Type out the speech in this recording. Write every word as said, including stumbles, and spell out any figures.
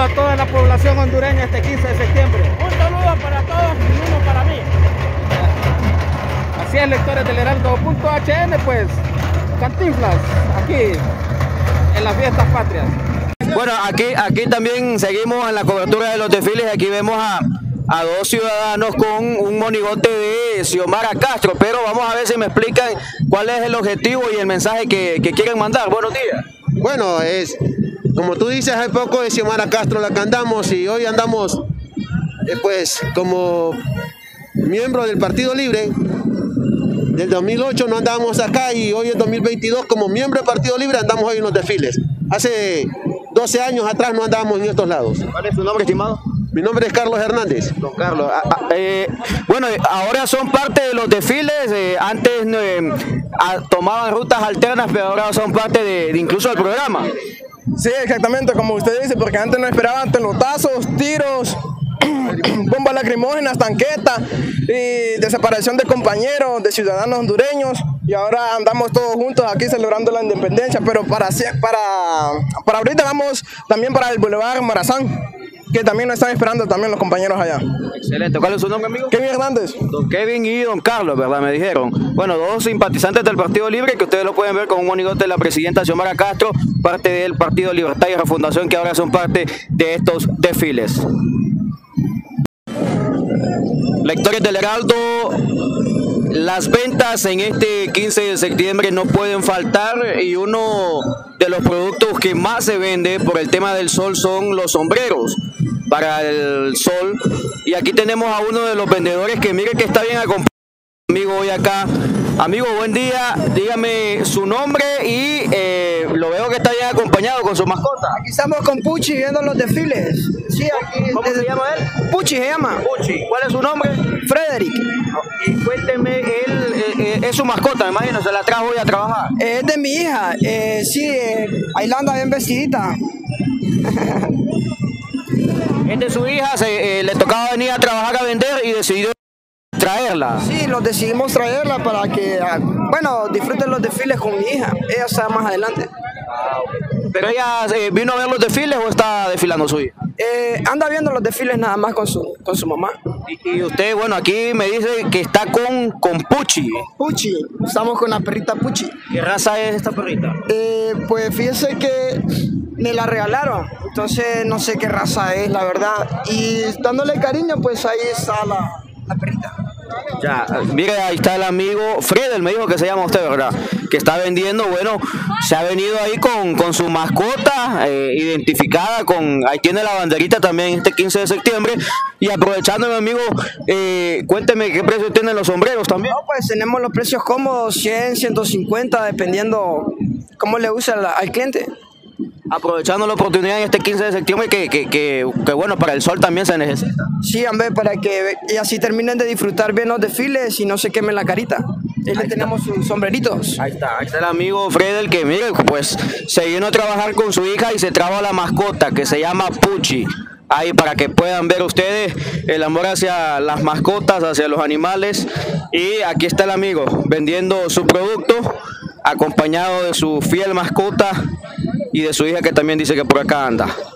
a toda la población hondureña este quince de septiembre. Un saludo para todos y uno para mí. Así es, lectores del Heraldo punto H N, pues Cantinflas, aquí en las fiestas patrias. Bueno, aquí, aquí también seguimos en la cobertura de los desfiles. Aquí vemos a, a dos ciudadanos con un monigote de Xiomara Castro, pero vamos a ver si me explican cuál es el objetivo y el mensaje que, que quieren mandar. Buenos días. Bueno, es como tú dices, hace poco de Xiomara Castro la cantamos y hoy andamos eh, pues como miembro del Partido Libre. Del dos mil ocho no andábamos acá y hoy en dos mil veintidós como miembro del Partido Libre andamos hoy en los desfiles. Hace doce años atrás no andábamos en estos lados. ¿Cuál es su nombre, estimado? Mi nombre es Carlos Hernández. Don Carlos, ah, ah, eh, bueno, ahora son parte de los desfiles, eh, antes eh, ah, tomaban rutas alternas, pero ahora son parte de, de incluso del programa. Sí, exactamente, como usted dice, porque antes no esperaban pelotazos, tiros, bombas lacrimógenas, tanquetas y desaparición de compañeros, de ciudadanos hondureños, y ahora andamos todos juntos aquí celebrando la independencia, pero para, para, para ahorita vamos también para el Boulevard Morazán, que también nos están esperando también los compañeros allá. Excelente. ¿Cuál es su nombre, amigo? Kevin Hernández. Don Kevin y don Carlos, ¿verdad? Me dijeron. Bueno, dos simpatizantes del Partido Libre, que ustedes lo pueden ver con un monigote de la presidenta Xiomara Castro, parte del Partido Libertad y Refundación, que ahora son parte de estos desfiles. Lectores del Heraldo, las ventas en este quince de septiembre no pueden faltar, y uno de los productos que más se vende por el tema del sol son los sombreros para el sol. Y aquí tenemos a uno de los vendedores que mire que está bien acompañado, amigo, hoy acá. Amigo, buen día, dígame su nombre y eh, lo veo que está bien acompañado con su mascota. Aquí estamos con Puchi viendo los desfiles. Sí, aquí, ¿Cómo desde... se llama él? Puchi se llama. Puchi. ¿Cuál es su nombre? Frederick. Y cuénteme, él eh, eh, es su mascota, me imagino, se la trajo hoy a trabajar. Eh, es de mi hija, eh, sí, eh, ahí la anda bien vestidita. Es de su hija, se, eh, le tocaba venir a trabajar a vender y decidió traerla. Sí, los decidimos traerla para que, bueno, disfruten los desfiles con mi hija. Ella está más adelante. ¿Pero ella eh, vino a ver los desfiles o está desfilando su hija? Eh, anda viendo los desfiles nada más con su, con su mamá. Y, y usted, bueno, aquí me dice que está con, con Puchi. Puchi, estamos con la perrita Puchi. ¿Qué raza es esta perrita? Eh, pues fíjese que me la regalaron, entonces no sé qué raza es, la verdad. Y dándole cariño, pues ahí está la, la perrita. Ya, mire, ahí está el amigo Fredel, me dijo que se llama usted, ¿verdad? Que está vendiendo, bueno, se ha venido ahí con, con su mascota eh, identificada, con ahí tiene la banderita también este quince de septiembre. Y aprovechando, mi amigo, eh, cuénteme qué precio tienen los sombreros también. No, pues tenemos los precios cómodos, cien, ciento cincuenta, dependiendo cómo le gusta al, al cliente. Aprovechando la oportunidad en este quince de septiembre, que, que, que, que bueno, para el sol también se necesita. Sí, hombre, para que y así terminen de disfrutar bien los desfiles y no se quemen la carita. Ahí le tenemos sus sombreritos. Ahí está, ahí está el amigo Fredel, que mire, pues se vino a trabajar con su hija y se trajo a la mascota que se llama Puchi. Ahí para que puedan ver ustedes el amor hacia las mascotas, hacia los animales. Y aquí está el amigo vendiendo su producto, acompañado de su fiel mascota y de su hija, que también dice que por acá anda.